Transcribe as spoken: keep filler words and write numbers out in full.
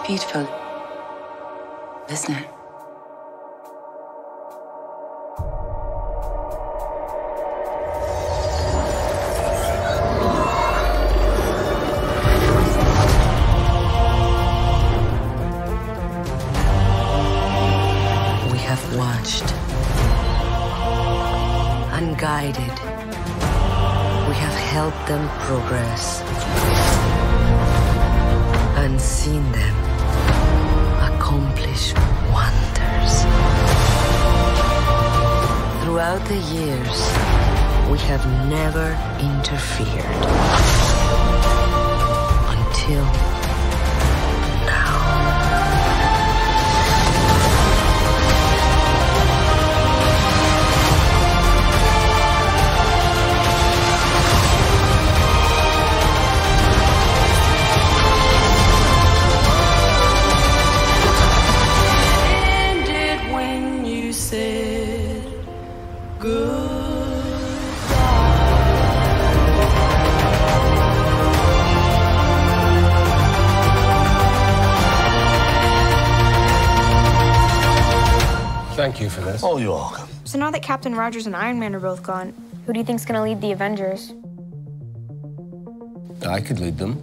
Beautiful, isn't it? We have watched and guided. We have helped them progress and seen them accomplish wonders. Throughout the years, we have never interfered until now. Thank you for this. Oh, you're welcome. So now that Captain Rogers and Iron Man are both gone, who do you think's gonna lead the Avengers? I could lead them.